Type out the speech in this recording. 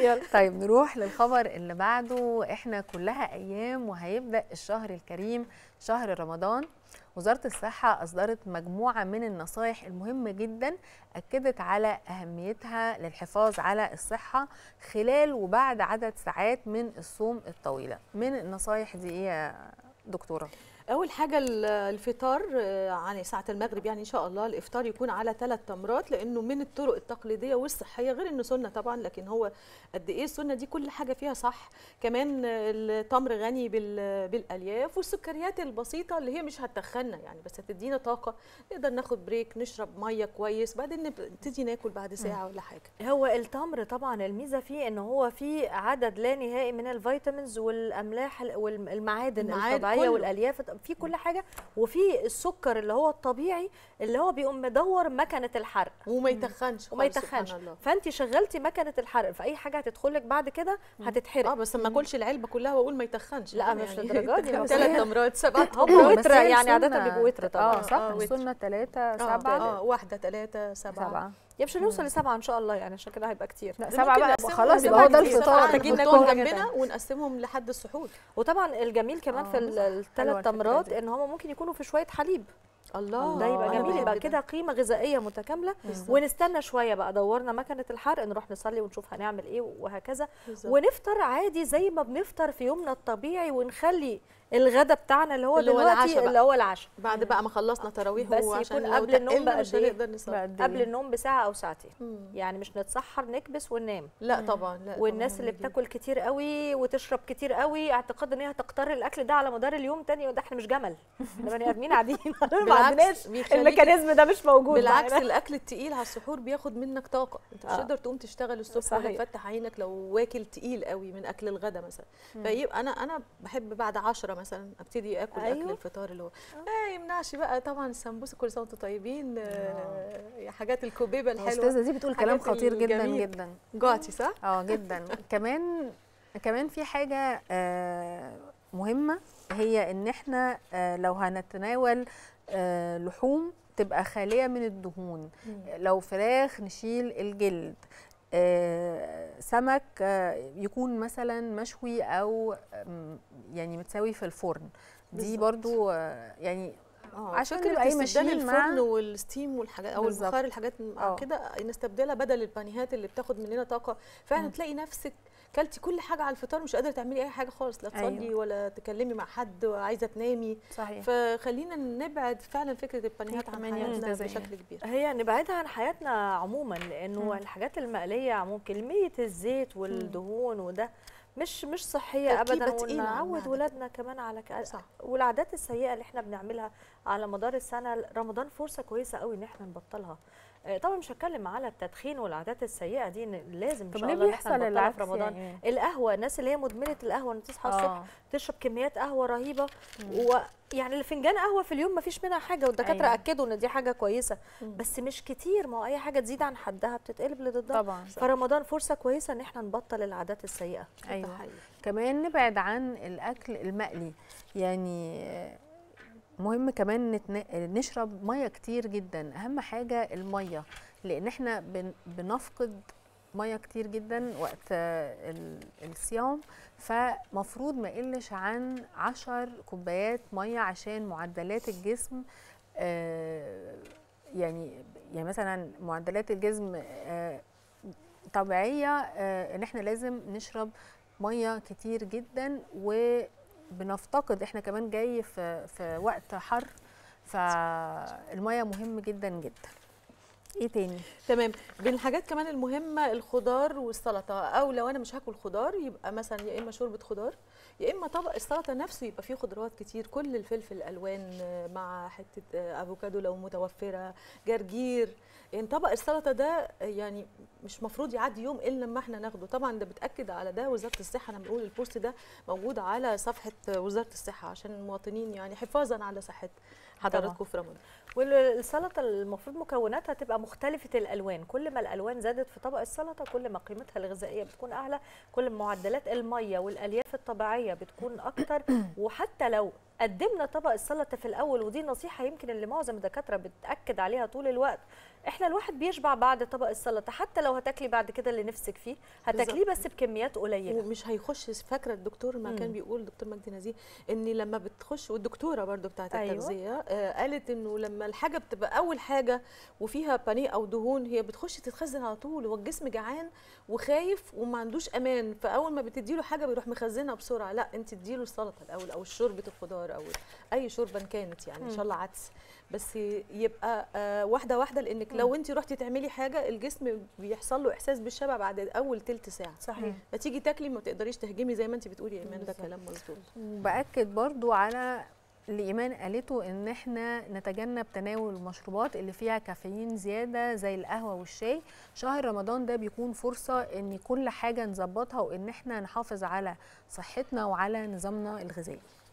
يلا. طيب نروح للخبر اللي بعده. احنا كلها ايام وهيبدأ الشهر الكريم شهر رمضان. وزارة الصحة أصدرت مجموعة من النصائح المهمة جدا أكدت على أهميتها للحفاظ على الصحة خلال وبعد عدد ساعات من الصوم الطويلة. من النصائح دي إيه يا دكتورة؟ اول حاجه الفطار يعني ساعه المغرب، يعني ان شاء الله الافطار يكون على 3 تمرات، لانه من الطرق التقليديه والصحيه، غير انه سنه طبعا، لكن هو قد ايه السنه دي كل حاجه فيها صح. كمان التمر غني بالالياف والسكريات البسيطه اللي هي مش هتخنا يعني، بس هتدينا طاقه، نقدر ناخد بريك، نشرب ميه كويس، بعدين نبتدي ناكل بعد ساعه ولا حاجه. هو التمر طبعا الميزه فيه ان هو فيه عدد لا نهائي من الفيتامينز والاملاح والمعادن الطبيعيه والالياف، في كل حاجه، وفي السكر اللي هو الطبيعي اللي هو بيقوم مدور مكنه الحرق وما يتخنش وما يتخنش. فانت شغلتي مكنه الحرق، فاي حاجه هتدخلك بعد كده هتتحرق. بس ما اكلش العلبه كلها واقول ما يتخنش، لا مش للدرجه دي. 3 تمرات 7 هم وتر يعني، عاده بيبقوا وتر طبعا. صح. السنه 3 7 1 3 7 يا مش هنوصل ل7 ان شاء الله يعني، عشان كده هيبقى كتير. لا 7 بقى خلاص يبقى هو ده الفطار، محتاجين ناكل جنبنا ونقسمهم لحد السحور. وطبعا الجميل كمان في ال3 تمرات ان هم ممكن يكونوا في شويه حليب. الله، ده يبقى جميل، يبقى كده قيمه غذائيه متكامله. ونستنى شويه بقى، دورنا مكنه الحرق، نروح نصلي ونشوف هنعمل ايه وهكذا. ونفطر عادي زي ما بنفطر في يومنا الطبيعي، ونخلي الغدا بتاعنا اللي هو دلوقتي اللي هو العشاء بعد بقى ما خلصنا تراويح، بس يكون قبل النوم بقى مش هنقدر نصلي قبل النوم بساعه او ساعتين. يعني مش نتسحر نكبس وننام، لا طبعا. لا والناس اللي بتاكل كتير قوي وتشرب كتير قوي اعتقاد ان هي هتقتر الاكل ده على مدار اليوم تاني، وده احنا مش جمل، احنا بني ادمين عاديين ما عندناش الميكانيزم ده، مش موجود. بالعكس الاكل التقيل على السحور بياخد منك طاقه، انت مش هتقدر تقوم تشتغل الصبح ولا تفتح عينك لو واكل تقيل قوي من اكل الغدا مثلا. فيبقى انا بحب بعد 10 مثلا ابتدي اكل اكل الفطار اللي هو ما يمنعش بقى طبعا السمبوسه، كل سنه وانتم طيبين، حاجات الكوبيبه الحلوه. الاستاذه دي بتقول كلام خطير جدا جدا. جوعتي صح؟ جدا. كمان في حاجه مهمه، هي ان احنا لو هنتناول لحوم تبقى خاليه من الدهون. لو فراخ نشيل الجلد، سمك يكون مثلا مشوي او يعني متسوي في الفرن. دي برضو يعني عشان نبقى ايه ماشيين الفرن والستيم والحاجات او البخار، الحاجات كده نستبدلها بدل البانيهات اللي بتاخد مننا طاقه. فعلا تلاقي نفسك كلتي كل حاجه على الفطار، مش قادره تعملي اي حاجه خالص، لا تصلي ولا تكلمي مع حد، عايزه تنامي. صحيح. فخلينا نبعد فعلا فكره البانيهات عن حياتنا بشكل كبير. هي نبعدها عن حياتنا عموما، لانه الحاجات المقليه عموما كميه الزيت والدهون وده مش صحيه ابدا. ونعود ولادنا كمان على والعادات السيئه اللي احنا بنعملها على مدار السنه. رمضان فرصه كويسه قوي ان احنا نبطلها. طبعا مش هتكلم على التدخين والعادات السيئه دي، لازم ان شاء الله احنا نبطلها في رمضان. يعني القهوه، الناس اللي هي مدمنه القهوه، ان تصحى الصبح تشرب كميات قهوه رهيبه، ويعني فنجان قهوه في اليوم ما فيش منها حاجه، والدكاتره اكدوا ان دي حاجه كويسه، بس مش كتير. ما هو اي حاجه تزيد عن حدها بتتقلب لضدها طبعا. فرمضان فرصه كويسه ان احنا نبطل العادات السيئه. كمان نبعد عن الاكل المقلي. يعني مهم كمان نشرب ميه كتير جدا. اهم حاجه الميه، لان احنا بنفقد ميه كتير جدا وقت الصيام. فمفروض ما يقلش عن 10 كوبايات ميه عشان معدلات الجسم. يعني مثلا معدلات الجسم طبيعيه، ان احنا لازم نشرب ميه كتير جدا. وبنفتقد احنا كمان جاي في وقت حر، فالميه مهم جدا جدا. ايه تاني؟ تمام. من الحاجات كمان المهمه الخضار والسلطه، او لو انا مش هاكل خضار يبقى مثلا يا اما شوربه خضار، يا اما طبق السلطه نفسه يبقى فيه خضروات كتير، كل الفلفل الالوان مع حته افوكادو لو متوفره، جرجير. يعني طبق السلطه ده يعني مش مفروض يعدي يوم الا لما احنا ناخده. طبعا ده بتاكد على ده وزاره الصحه. انا بقول البوست ده موجود على صفحه وزاره الصحه عشان المواطنين، يعني حفاظا على صحه حضراتكم في رمضان. والسلطه المفروض مكوناتها تبقى مختلفه الالوان. كل ما الالوان زادت في طبق السلطه كل ما قيمتها الغذائيه بتكون اعلى، كل ما معدلات الميه والالياف الطبيعيه بتكون اكتر. وحتى لو قدمنا طبق السلطه في الاول، ودي نصيحه يمكن اللي معظم الدكاتره بتاكد عليها طول الوقت. احنا الواحد بيشبع بعد طبق السلطه، حتى لو هتاكلي بعد كده اللي نفسك فيه هتاكليه بس بكميات قليله، ومش هيخش. فاكره الدكتور ما كان بيقول دكتور مجدي نزيه ان لما بتخش، والدكتوره برضو بتاعت التغذيه قالت انه لما الحاجه بتبقى اول حاجه وفيها بانيه او دهون، هي بتخش تتخزن على طول، هو الجسم جعان وخايف وما عندوش امان، فاول ما بتديله حاجه بيروح مخزنها بسرعه. لا، انت اديله السلطه الاول او شوربه الخضار او اي شوربه كانت، يعني ان شاء الله عدس، بس يبقى واحده واحده، لانك لو انت رحتي تعملي حاجه الجسم بيحصل له احساس بالشبع بعد اول تلت ساعه. صحيح. فتيجي تاكلي ما تقدريش تهجمي زي ما انت بتقولي يا ايمان، ده كلام مظبوط. وباكد برضو على اللي ايمان قالته، ان احنا نتجنب تناول المشروبات اللي فيها كافيين زياده زي القهوه والشاي. شهر رمضان ده بيكون فرصه ان كل حاجه نظبطها، وان احنا نحافظ على صحتنا وعلى نظامنا الغذائي.